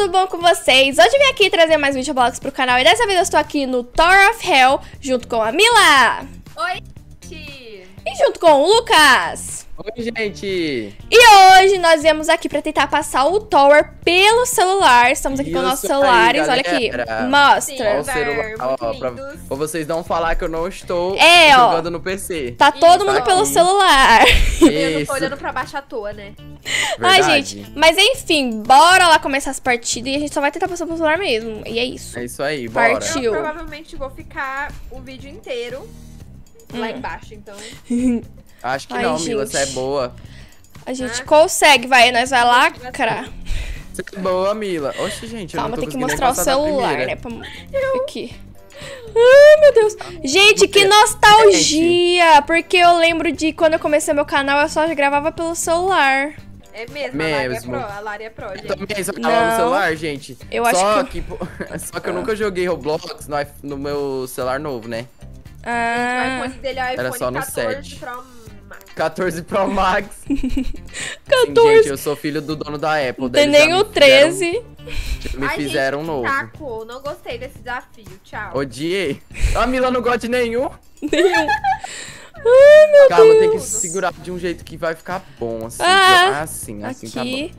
tudo bom com vocês? Hoje eu vim aqui trazer mais videoblogs pro canal e dessa vez eu estou aqui no Tower of Hell junto com a Mila. Oi, gente. E junto com o Lucas. Oi, gente. E hoje nós viemos aqui pra tentar passar o Tower pelo celular. Estamos aqui com nossos celulares, olha aqui. Mostra. Ó, o celular, pra vocês não falar que eu não estou ó, jogando no PC. Tá todo mundo pelo celular. Eu não tô olhando pra baixo à toa, né? Ai, gente, mas enfim, bora lá começar as partidas e a gente só vai tentar passar pelo celular mesmo. E é isso. É isso aí, bora. Partiu. Eu provavelmente vou ficar o vídeo inteiro lá embaixo, então... Acho que Ai, não, gente. Mila, você é boa. A gente consegue, vai, nós vai lacrar. Você é boa, Mila. Oxe, gente, Calma, eu não tem tô que conseguindo mostrar o nem passar da celular, primeira. né? Aqui. Ai, meu Deus. Gente, que nostalgia! Porque eu lembro de quando eu comecei meu canal, eu só gravava pelo celular. É mesmo, Mesmo. a Lari é pro, gente. Eu também só tava no celular, gente. Eu acho Só que eu nunca joguei Roblox no meu celular novo, né? O Ah, iPhone dele é o Era iPhone só no 14 7. Pro Max. 14 Pro Max. Sim, 14. gente, eu sou filho do dono da Apple. Tem Eles já nem o me 13. Me Ai, fizeram gente, um novo. Taco, não gostei desse desafio, tchau. Odiei. A Mila não gosta de nenhum. Nenhum. Ai, meu Calma, Deus. tem que se segurar de um jeito que vai ficar bom, assim. Assim tá bom.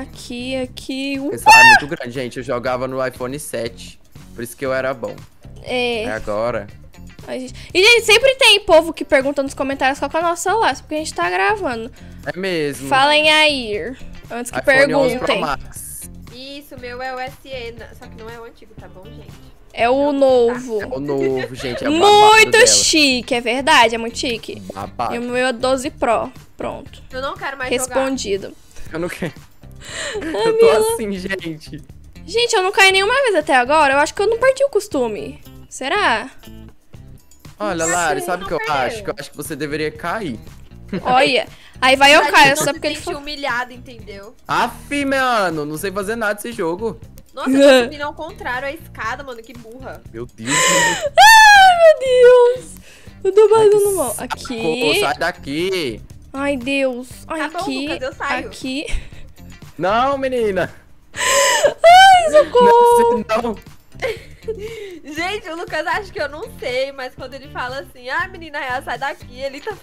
Aqui. Esse celular é muito grande, gente. Eu jogava no iPhone 7. Por isso que eu era bom. É agora. Ai, gente. E, gente, sempre tem povo que pergunta nos comentários qual que é o nosso celular, só porque a gente tá gravando. É mesmo. Falem aí, antes que iPhone 11 Pro perguntem. Max. Isso, o meu é o SE, só que não é o antigo, tá bom, gente? É o novo. É o novo, gente. É o babado Muito dela. chique, é verdade, é muito chique. Babado. E o meu é 12 Pro. Pronto. Eu não quero mais jogar. Respondido. Eu não quero. Eu tô assim, gente. Gente, eu não caí nenhuma vez até agora. Eu acho que eu não perdi o costume. Será? Olha, Não Lari, sei, sabe o não que eu perdeu. acho? Que eu acho que você deveria cair. Olha. Aí vai eu caio, Não só se porque ele sente falou. humilhado, entendeu? Aff, mano, não sei fazer nada desse jogo. Nossa, eu tô subindo ao contrário a escada, mano, que burra. Meu Deus. Ai, meu Deus. Eu tô passando mal. Pô, Aqui. sai daqui. Ai, Deus. Ai, Tá bom, aqui. Lucas, eu saio. Aqui. Não, menina. Ai, socorro. Não. Gente, o Lucas acha que eu não sei, mas quando ele fala assim, ah, menina, real, sai daqui, ele tá...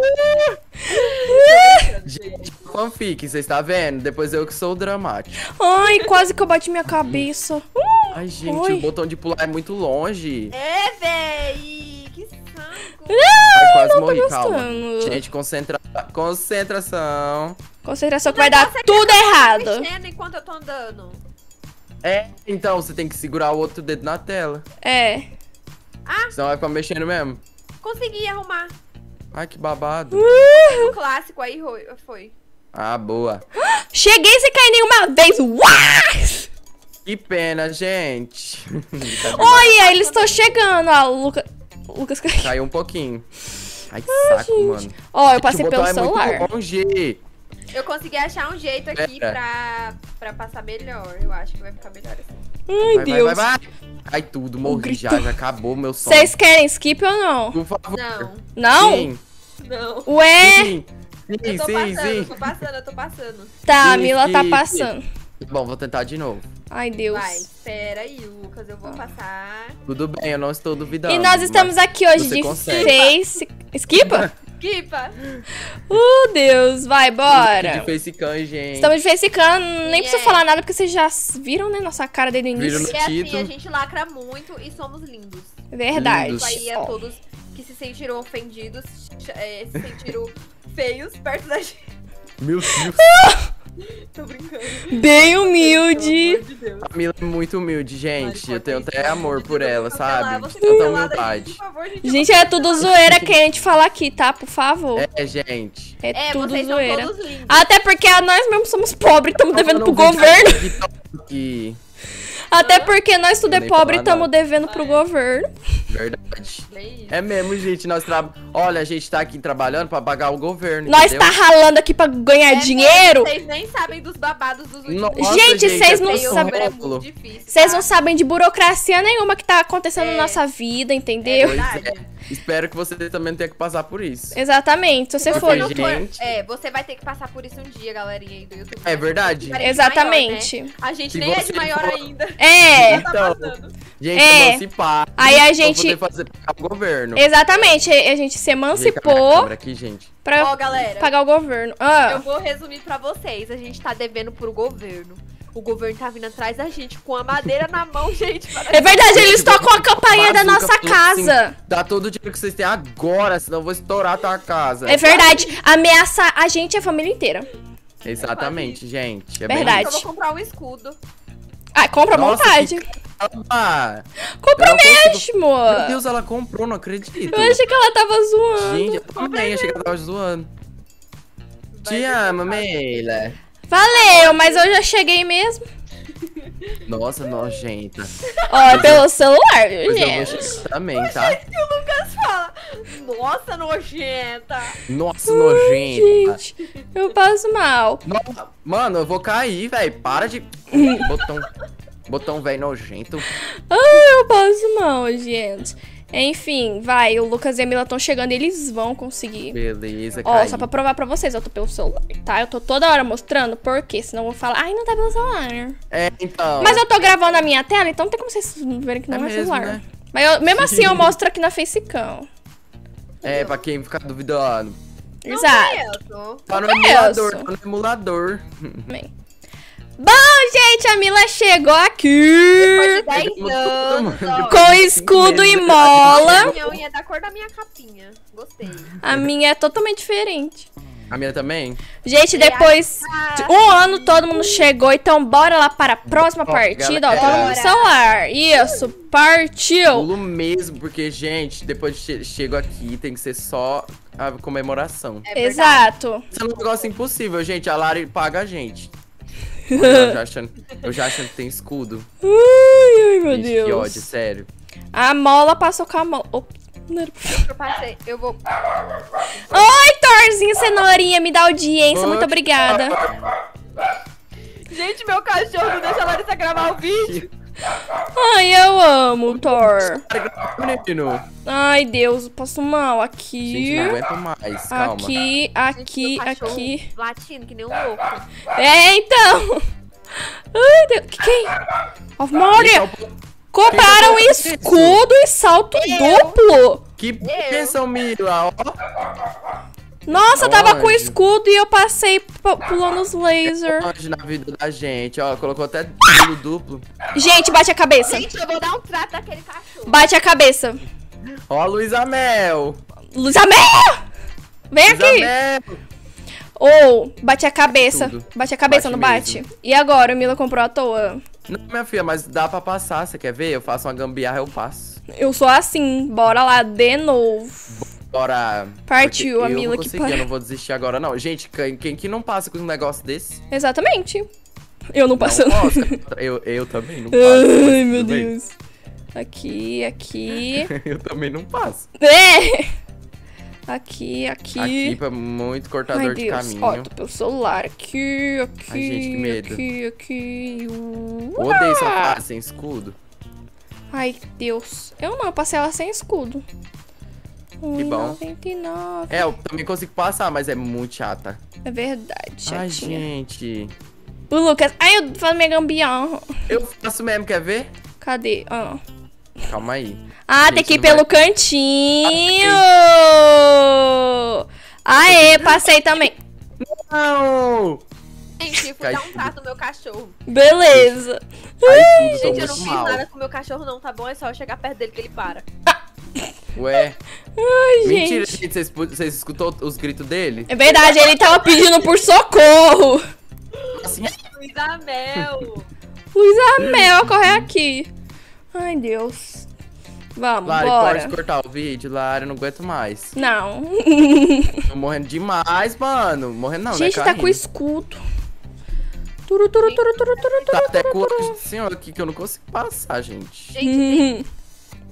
Gente, fanfic, vocês tá vendo? Depois eu que sou o dramático. Ai, quase que eu bati minha cabeça. Ai, gente, Oi. o botão de pular é muito longe. É, véi, que saco. Ai, quase morri, gostando. calma. Gente, concentração. Concentração que vai dar tudo errado. Mexendo enquanto eu tô andando. É, então você tem que segurar o outro dedo na tela. É. Senão vai ficar mexendo mesmo. Consegui arrumar. Ai, que babado. O clássico aí foi. Ah, boa. Cheguei sem cair nenhuma vez. Uau! Que pena, gente. Olha, eles estão chegando. Ó, o Lucas caiu. Caiu um pouquinho. Ai, que saco, mano. Ó, eu Gente, passei o pelo botão celular. É muito longe. Eu consegui achar um jeito aqui pra passar melhor. Eu acho que vai ficar melhor assim. Ai, Vai, Deus. vai. Ai, tudo, morri grito. já acabou o meu sono. Vocês querem skip ou não? Por favor. Não, Não? Sim, não. Ué? sim, Eu tô sim, passando, sim. eu tô passando. Tá, a Sim, Mila tá skip. passando. Bom, vou tentar de novo. Ai, Deus. Vai, espera aí, Lucas, eu vou passar. Tudo bem, eu não estou duvidando. E nós estamos aqui hoje você de consegue. Face... Skipa? Kipa! Deus. Vai, De bora. facecam, gente. Estamos de facecam. Nem preciso é. falar nada, porque vocês já viram, né, nossa cara desde o Viram início. no E assim, título. a gente lacra muito e somos lindos. Verdade. Lindos. Isso aí a Ó. todos que se sentiram ofendidos, se sentiram feios perto da gente. Meu Deus. Tô brincando. Bem humilde. Pelo amor de Deus. A Mila é muito humilde, gente. Ai, Eu tenho pode até ser. amor por ela, sabe? Você Tanta cancelada, humildade. gente, por favor, gente. Gente, é tudo zoeira que a gente fala aqui, tá? Por favor. É, gente. É, É, tudo vocês zoeira. são todos lindos. Até porque nós mesmos somos pobres e estamos devendo Eu pro não vi governo. TikTok. Até porque nós tudo é nem pobre e falar estamos nada. devendo pro governo. Verdade. É isso. É mesmo, gente. Olha, a gente tá aqui trabalhando pra pagar o governo. Nós entendeu? tá ralando aqui pra ganhar dinheiro. Vocês nem sabem dos babados dos últimos Nossa, Gente, vocês não Tem sabem. é muito difícil. Vocês tá? não sabem de burocracia nenhuma que tá acontecendo na nossa vida, entendeu? Pois verdade. é. Espero que você também não tenha que passar por isso. Exatamente. Se você Porque, for. Não for- gente- você vai ter que passar por isso um dia, galerinha aí do YouTube. É verdade. Parece Exatamente. maior, né? A gente Se nem é você de maior for- ainda. É. Tá Então, passando. gente, É. emancipar. Aí a pra gente- poder fazer pagar o governo. Exatamente. A gente se Fica a minha emancipou câmera aqui, gente. pra Ó, galera, pagar o governo. eu Ah, vou resumir pra vocês. A gente tá devendo pro governo. O governo tá vindo atrás da gente com a madeira na mão, gente. é verdade, eles tocam a campainha da Bazuca nossa falou assim, casa. dá todo o dinheiro que vocês têm agora, senão eu vou estourar a tua casa. É verdade. Ameaça a gente e a família inteira. Exatamente, gente. É Verdade. Eu vou comprar um escudo. Ah, compra à Nossa, vontade. Ah, Compra eu não consigo- mesmo. Meu Deus, ela comprou, não acredito. Eu achei que ela tava zoando. Gente, eu também achei que ela tava zoando. Vai Te ver amo, que Meila. Valeu, mas eu já cheguei mesmo. Nossa, nojenta. Ó, é pelo celular, viu, Pois eu vou gente? chegar também, tá? E o Lucas fala, nossa, nojenta. Nossa, nojenta. Gente, eu passo mal. Nossa, mano, eu vou cair, velho. Para de... Botão velho nojento. Ai, eu passo mal, gente. Enfim, vai, o Lucas e a Mila estão chegando e eles vão conseguir. Beleza, Ó, caí. só pra provar pra vocês, eu tô pelo celular, tá? Eu tô toda hora mostrando, porque senão eu vou falar, ai, não tá pelo celular. É, então... Mas eu tô gravando a minha tela, então não tem como vocês verem que não é, mesmo, celular. né? Mas mesmo assim eu mostro aqui na Facecam. É, pra quem ficar duvidando. Exato. Tá no conheço. emulador, tá no emulador. Bem. Bom, gente, a Mila chegou Depois aqui de 10 anos, ó. com escudo e mola. Minha unha é da cor da minha capinha. Gostei. A minha é totalmente diferente. A minha também? Gente, depois de um ano todo mundo chegou, então bora lá para a próxima partida, ó, todo mundo no celular. Isso, partiu. Pulo mesmo, porque, gente, depois de chego aqui, tem que ser só a comemoração. É verdade. Exato. Isso é um negócio impossível, gente. A Lari paga a gente. Eu já achando que tem escudo. Ai, meu Gente, que Deus. ódio, sério. A mola passou com a mola. Ops, não era pra- Eu passei, eu vou... Oi, Thorzinho, cenourinha, me dá audiência, muito obrigada. Gente, meu cachorro não deixa a Larissa gravar o vídeo. Ai, eu amo, Thor. Menino. Ai, Deus, passo mal Gente, aqui. não aguento mais. Calma. Aqui, aqui, Gente, meu cachorro aqui. latindo que nem um louco. É, então. Ai, Deus. Que é? Ó, Maria, compraram Quem tá fazendo escudo e salto duplo. Que bênção, Mila. Ó, Nossa, eu tava com Onde? escudo e eu passei pulando os lasers. onde na vida da gente. Ó, colocou até pulo duplo. Gente, bate a cabeça. Gente, eu vou dar um trato daquele cachorro. Bate a cabeça. Ó, a Luísa Mel. Lusamel! Vem Luísa aqui. Mel. Ou, bate a cabeça. Tudo. Bate a cabeça, Bate não bate? mesmo. E agora? O Mila comprou à toa. Não, minha filha, mas dá pra passar. Você quer ver? Eu faço uma gambiarra, eu passo. Eu sou assim. Bora lá, de novo. Bora. Partiu, Porque a Mila eu que vou conseguir, eu para. não vou desistir agora, não. Gente, quem que não passa com um negócio desse? Exatamente. Eu não passo. Não posso. Eu também não passo. mas Ai, meu tudo bem. Deus. Aqui, aqui. Eu também não passo. É! Aqui, aqui. Aqui pra muito Ai, cortador de Deus. caminho. Ó, tô pelo celular. Aqui, aqui. Ai, gente, que medo. Aqui. Odeio essa fase sem escudo. Ai, Deus. Eu não, eu passei ela sem escudo. Que bom. 1,99. É, eu também consigo passar, mas é muito chata. É verdade, Ai, chatinha. gente. O Lucas. Ai, eu faço minha gambiarra. Eu faço mesmo, quer ver? Cadê? Ah, Calma aí. ah Gente, tem que ir não vai- pelo cantinho. Aê, passei também. Não! Gente, fui dar um trato no meu cachorro. Beleza. Ai, tudo, Gente, tô eu não muito fiz mal. nada com o meu cachorro não, tá bom? É só eu chegar perto dele que ele para. Ué. Ai, Mentira, gente. gente. Vocês escutou os gritos dele? É verdade, ele tava pedindo por socorro. Assim, Luísa Mel. Luísa Mel, corre aqui. Ai, Deus. Vamos, Lari, bora. pode cortar o vídeo, Lari, eu não aguento mais. Não. Tô morrendo demais, mano. Morrendo não, Gente, né, tá com caindo. escudo. Turu, turu, turu, turu, turu, Tá turu, até com turu. o senhor aqui que eu não consigo passar, gente. Gente,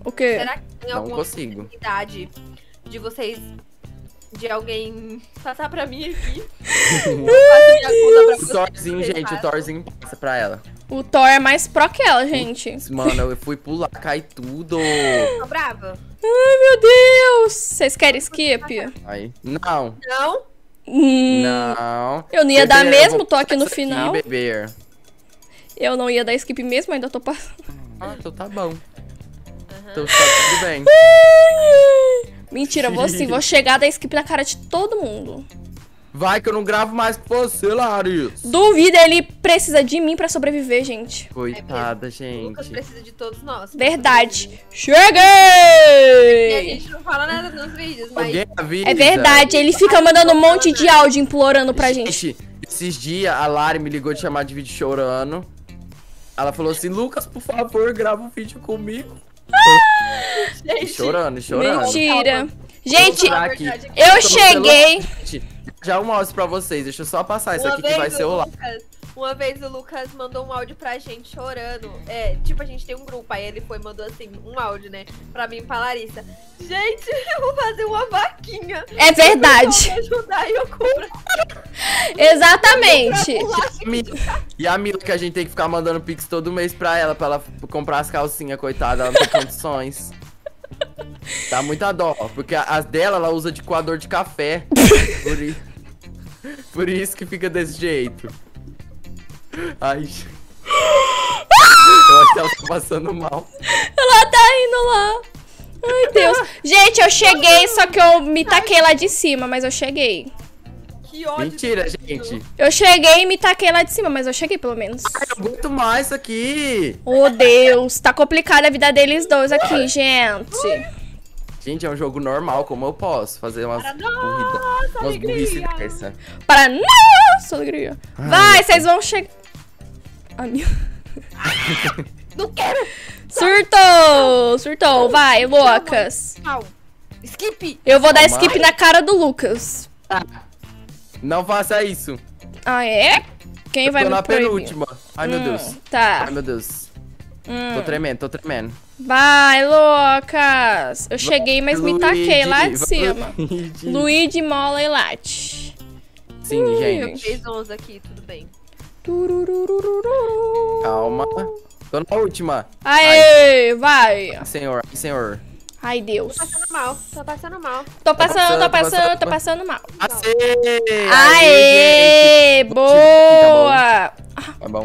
O quê? Será que tem Não alguma consigo. possibilidade de vocês... De alguém passar pra mim aqui? O Thorzinho, gente, o Thorzinho passa pra ela. O Thor é mais pro que ela, gente. Mano, eu fui pular, cai tudo. Tô brava? Ai, meu Deus. Vocês querem skip? Aí. Não, Não? não. Eu não ia dar Beber, eu mesmo, vou tô aqui no passar final. beber. Eu não ia dar skip mesmo, ainda tô passando. Ah, então tá bom. Então tá tudo bem. Mentira, vou chegar a dar skip na cara de todo mundo. Vai que eu não gravo mais com você, Larissa. Duvida, ele precisa de mim pra sobreviver, gente. Coitada, O Lucas gente. precisa de todos nós. Verdade. E a Cheguei! gente não fala nada nos vídeos, mas... Alguém avisa. É verdade, ele fica mandando um monte de áudio implorando pra gente. Esses dias a Lari me ligou de chamar de vídeo chorando. Ela falou assim, Lucas, por favor, grava um vídeo comigo. Gente, Chorando. Mentira. Gente, Será que- eu cheguei. Já eu mostro pra vocês, deixa eu só passar isso aqui que vai ser o lá. Uma vez o Lucas mandou um áudio pra gente chorando. Tipo, a gente tem um grupo, aí ele foi e mandou assim, um áudio, né? Pra mim e pra Larissa. Gente, eu vou fazer uma vaquinha. É verdade. Me ajudar e eu compro. Exatamente. E a Mila que a gente tem que ficar mandando pix todo mês pra ela comprar as calcinhas, coitada, ela não tem condições. Dá muita dó, porque as dela ela usa de coador de café. Por isso que fica desse jeito. Ai. Eu acho que ela tá passando mal. Ela tá indo lá. Ai, Deus. Gente, eu cheguei, só que eu me taquei lá de cima, mas eu cheguei. Que ódio. Mentira, gente. Eu cheguei e me taquei lá de cima, mas eu cheguei pelo menos. Ai, eu aguento mais isso aqui. Oh, Deus. Tá complicada a vida deles dois aqui, gente. Gente, é um jogo normal, como eu posso fazer umas burridas. Umas burrice dessa. Para nossa alegria. Vai, vocês vão chegar. Não quero. Surtou. Vai, Lucas. Au. Skip. Eu vou dar Calma. skip na cara do Lucas. Não faça isso. Ah, é? Quem vai Tô me na proibir? penúltima. Ai, meu Deus. Tá. Ai, meu Deus. Tô tremendo. Vai, Lucas. Eu cheguei, mas me taquei lá de cima. Luigi. Luigi, mola e late. Sim, gente. Fez 11 aqui, tudo bem. Calma. Tô na última. Aê, vai. Senhor. Ai, Deus. Tô passando mal. Tô passando mal. Passei! Aê, gente. boa. Tá bom.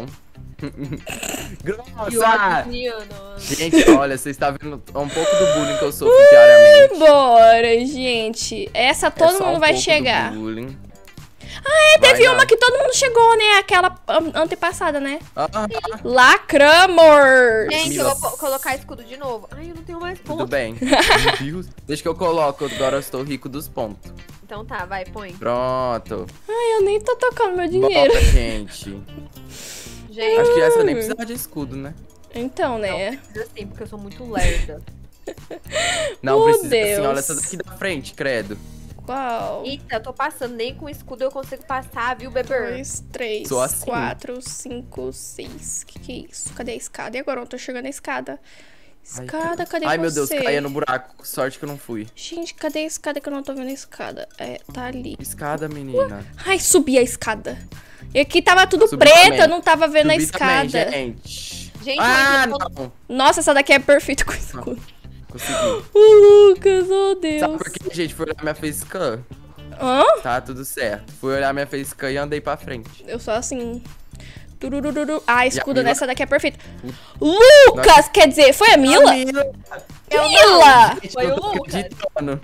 Que Grossa! ódio, Niano. Gente, olha, vocês estão vendo um pouco do bullying que eu sofro diariamente. Bora, gente. Essa todo É só mundo um vai pouco chegar. do bullying. Teve Vai uma que todo mundo chegou, né? Aquela antepassada, né? Ah, Lacramor. Gente, Mila. eu vou colocar escudo de novo. Ai, eu não tenho mais tudo ponto. bem. Meu Deus. Deixa que eu coloco, agora eu estou rico dos pontos. Então tá, vai, põe. Pronto. Ai, eu nem tô tocando meu dinheiro. Bora, gente. Gente, Acho que essa nem precisa de escudo, né? Então, né? precisa assim, porque eu sou muito lerda. Não Oh, precisa Deus. assim, olha essa daqui da frente, credo. Qual? Eita, eu tô passando, nem com escudo eu consigo passar, viu, bebê? 2, 3, Sou assim. 4, 5, 6. Que é isso? Cadê a escada? E agora eu não tô chegando na escada. Escada, cadê Ai, você? meu Deus, caía no buraco. Sorte que eu não fui. Gente, cadê a escada que eu não tô vendo a escada? Tá ali. Escada, menina. Ai, subi a escada. E aqui tava tudo Subi preto, também. eu não tava vendo a Subi escada. também, gente. Gente, Ah, eu tô- não. Nossa, essa daqui é perfeita com escudo. Consegui. O Lucas, oh Deus. Sabe por que, gente? Fui olhar minha facecam. Hã? Tá tudo certo. Fui olhar minha facecam e andei pra frente. Eu sou assim. Turururu. Ah, escudo Mila? nessa daqui é perfeito. Lucas, quer dizer, foi a Mila? Mila! Mila! Gente, Foi eu o tô Lucas. acreditando.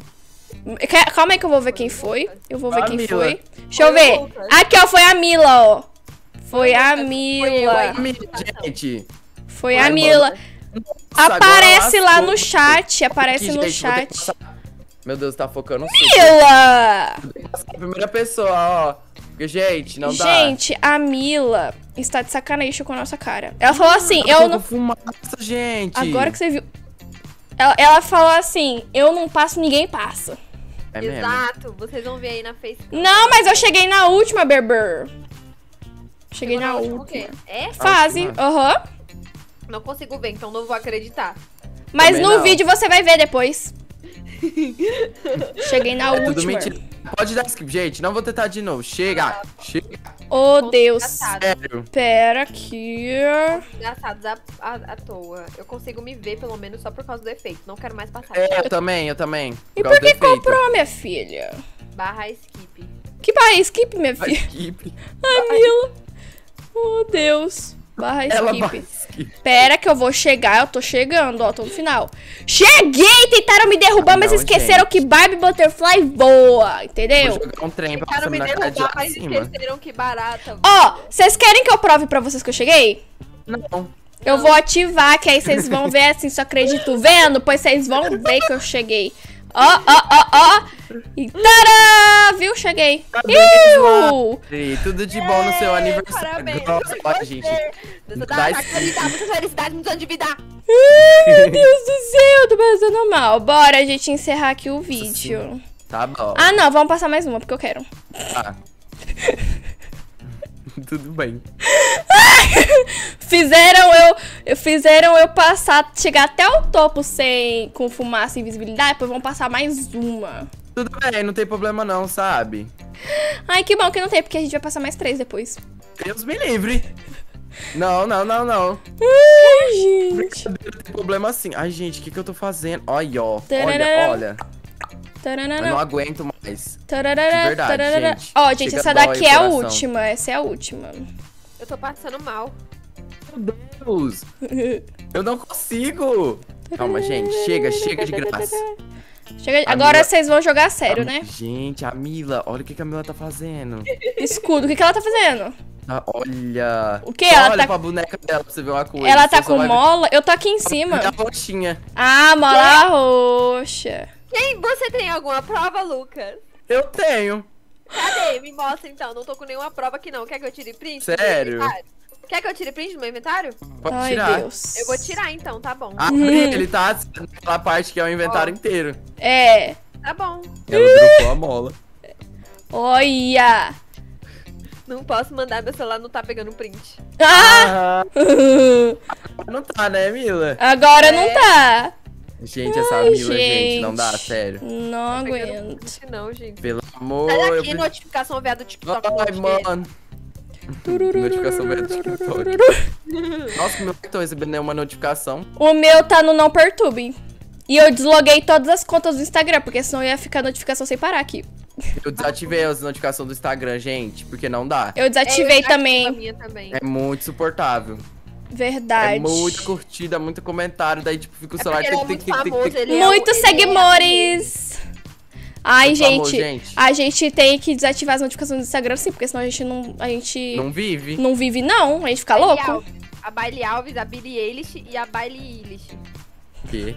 Calma aí que eu vou ver quem foi. Eu vou ver A quem Mila. foi. Deixa eu Foi o ver. Lucas. Aqui, ó, foi a Mila, ó. Foi a Foi eu Mila. aí. Mila, gente. Foi a Vai, Mila. mano. Nossa, Aparece agora lá no lascou. chat. Aparece Aqui, no gente, vou ter que chat. passar. Meu Deus, tá focando super. Mila! A primeira pessoa, ó. Porque, gente, não dá. Gente, a Mila está de sacanagem com a nossa cara. Ela falou assim, eu não... Fumaça, gente. Agora que você viu... Ela falou assim, eu não passo, ninguém passa. É mesmo. Exato, vocês vão ver aí na Facebook. Não, mas eu cheguei na última, Berber. Cheguei na última o última. quê? É? Fase, última? aham. Não consigo ver, então não vou acreditar. Mas Também no não. vídeo você vai ver depois. Cheguei na É tudo última. mentira. Pode dar skip, gente. Não vou tentar de novo. Chega. Chega. Oh, Deus. Sério. Pera aqui. Engraçados à toa. Eu consigo me ver, pelo menos, só por causa do efeito. Não quero mais passar. É, eu também. E causa por que do efeito. comprou, minha filha? Barra skip. Que barra skip, minha Vai, filha? skip. Ai, Mila. Oh, Deus. Barra Ela skip. vai skip. Pera que eu vou chegar, eu tô chegando, ó, tô no final. Cheguei! Tentaram me derrubar, mas Não, esqueceram gente. que Barbie Butterfly voa, entendeu? Vou jogar um trem pra Quero passar me na cara de derrubar, lá mas cima. esqueceram que barata. Ó, vocês querem que eu prove pra vocês que eu cheguei? Não. Eu vou ativar, que aí vocês vão ver assim, só acredito vendo, pois vocês vão ver que eu cheguei. Ó, ó, ó, ó. E tará! Viu? Cheguei. Iu! E tudo de bom no seu aniversário. Parabéns. Nossa, olha, gente. Muita Dá felicidade, muita endividar. Ai, meu Deus do céu, tô passando mal. Bora, a gente encerrar aqui o vídeo. Tá bom. Ah, não, vamos passar mais uma, porque eu quero. Tá. Tudo bem. Fizeram eu passar, chegar até o topo com fumaça e invisibilidade, depois vão passar mais uma. Tudo bem, não tem problema não, sabe? Ai, que bom que não tem, porque a gente vai passar mais 3 depois. Deus me livre. Não. Ai, gente. Não tem problema assim. Ai, gente, o que eu tô fazendo? Olha, ó. Tarará. Olha. Eu não aguento mais. Tararara, De verdade, tararara. gente. Ó, gente, Chega essa dói daqui o é a coração. última. Essa é a última. Eu tô passando mal. Meu Deus. Eu não consigo. Calma, gente. Chega de graça. Agora Mila- vocês vão jogar a sério, né? Gente, a Mila, olha o que a Mila tá fazendo. Escudo, o que ela tá fazendo? Olha. O quê? Só Ela olha tá- pra boneca dela pra você ver uma coisa. Ela tá Você só com vai ver mola? Eu tô aqui em cima. a roxinha. Ah, mola roxa. Quem? Você tem alguma prova, Lucas? Eu tenho. Cadê? Me mostra então. Não tô com nenhuma prova aqui não. Quer que eu tire print? do Sério? meu inventário? Quer que eu tire print do meu inventário? Pode Ai, tirar. Deus. Eu vou tirar então, tá bom. Abre, ele tá naquela parte que é o inventário inteiro. É. Tá bom. Ela dropou a mola. Olha. Não posso mandar, meu celular não tá pegando print. Ah! Não tá, né, Mila? Agora não tá. Gente, essa Ai, Mila, gente, não dá, gente. sério. Não Tá pegando aguento. print não, gente. Pelo amor, Sai eu daqui, preciso... notificação veio do TikTok. Ai, mano. Notificação veio do TikTok. Nossa, meu não tô recebendo nenhuma notificação. O meu tá no não perturbe. E eu desloguei todas as contas do Instagram, porque senão ia ficar notificação sem parar aqui. Eu desativei as notificações do Instagram, gente, porque não dá. Eu desativei A também. minha também. É muito insuportável. Verdade. É muita curtida, muito comentário, daí tipo fica o É celular... porque ele é muito famoso, ele é Muitos ele é seguidores. Ai, Muito famoso, gente, gente. a gente tem que desativar as notificações do Instagram, sim, porque senão a gente Não vive. não vive, não. A gente fica Bailey louco. Alves. A Bailey Alves, a Billie Eilish e a Bailey Eilish. Que?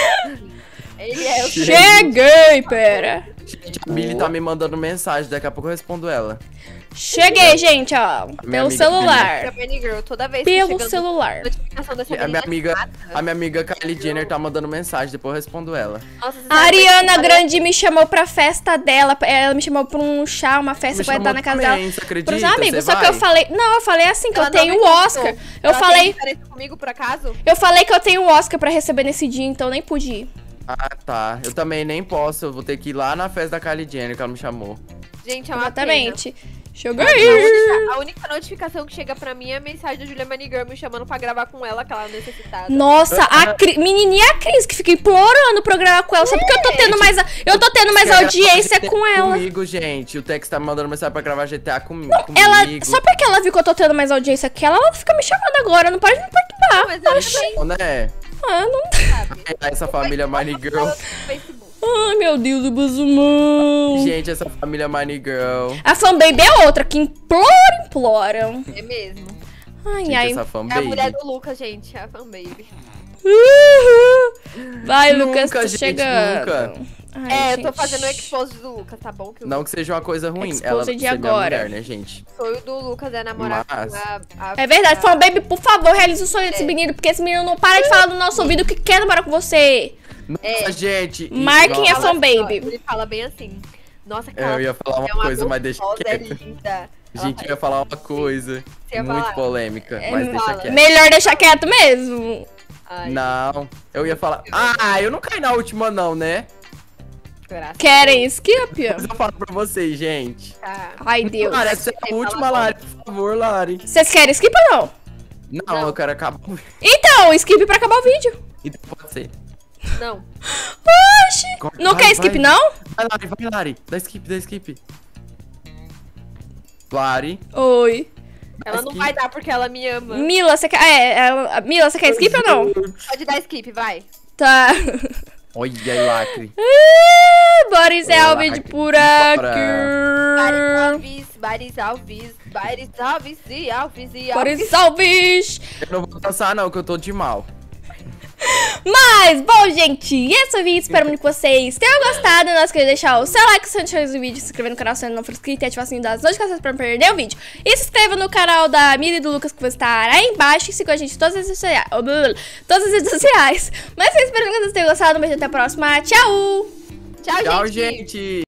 Ele é o Cheguei, pera. Gente, a Billy tá me mandando mensagem, daqui a pouco eu respondo ela. Cheguei, gente, ó. Minha Pelo amiga celular. Bunny Girl. Toda vez que Pelo chega celular. notificação dessa A minha menina, amiga, a minha amiga Kylie Jenner tá mandando mensagem, depois eu respondo ela. Nossa, você A sabe Ariana que- Grande me chamou pra festa dela. Ela me chamou pra um chá, uma festa Me pra entrar chamou na casa também, dela. você acredita? Pros amigos. Você Só que eu vai? falei. Não, eu falei assim, que Ela eu não tenho me o convidou. Oscar. Eu Ela tem falei. diferença comigo, por acaso? Eu falei que eu tenho o Oscar pra receber nesse dia, então nem pude ir. Ah, tá. Eu também nem posso, eu vou ter que ir lá na festa da Kylie Jenner, que ela me chamou. Gente, é uma Exatamente. Cheguei. pena. A única notificação que chega pra mim é a mensagem da Julia Manigirl me chamando pra gravar com ela, que ela é necessitada. Nossa, a menininha Cris, que fica implorando pra eu gravar com ela. Só porque eu tô tendo mais, eu tô tendo mais Quer audiência gravar com GTA ela. Comigo, gente. O Tex tá me mandando mensagem pra gravar GTA comigo. Ela, só porque ela viu que eu tô tendo mais audiência que ela fica me chamando agora. Não pode me perturbar. Mas ela Oxi. também Né? Ah, não. sabe. Essa família Money Girl. Ela no Facebook. Ai, meu Deus do Buzumão. Gente, essa família Money Girl. A fanbaby é outra, que imploram. É mesmo. Ai, Gente, ai. essa É a fanbaby. mulher do Lucas, gente. É a fanbaby. Uhul. Vai, Nunca, Lucas, tô gente, chegando. nunca. Ai, Eu tô gente. fazendo o expose do Lucas, tá bom? Que o Não que seja uma coisa ruim. Exposed Ela de ser minha agora. mulher, né, gente? sonho do Lucas é namorar Mas- com a É verdade, fanbaby, por favor, realize o sonho desse menino, porque esse menino não para de falar no nosso ouvido que quer namorar com você. Nossa, gente. Marquem a nossa, fanbaby. Ele fala bem assim. Nossa, Eu ia falar uma é uma coisa, mas deixa gostosa, é quieto. linda. Gente, eu ia falar uma coisa Você ia muito falar? polêmica, mas deixa fala. quieto. Melhor deixar quieto mesmo. Ai, Não, eu ia falar. Ah, eu não caí na última, não, né? graças Querem skip? Mas eu falo pra vocês, gente. a Ai, Deus. Lari, essa é a última, Lari, por favor, Lari. Vocês querem skip ou não? Não, eu quero acabar. Então, skip pra acabar o vídeo. Então pode ser. Não. Oxi. Não Vai, quer skip, vai. não? Vai, Lari. Dá skip, dá skip. Lari. Oi. Ela não vai dar porque ela me ama. Mila, você quer... Mila, você quer skip ou não? Pode dar skip, vai. Tá. Olha aí, lacre. Boris Olá, Elvid por aqui. Baris Alves e Alves. Boris Alves. Eu não vou dançar, não, que eu tô de mal. Mas, bom, gente, esse é o vídeo. Espero muito que vocês tenham gostado. Não esqueça de deixar o seu like se você do vídeo, se inscrever no canal se ainda não for inscrito e ativar o sininho das notificações pra não perder o vídeo. E se inscreva no canal da Mila e do Lucas que vai estar aí embaixo. E siga a gente em todas as redes sociais. Todas as redes sociais. Mas eu espero que vocês tenham gostado. Um beijo, até a próxima. Tchau! Tchau, gente.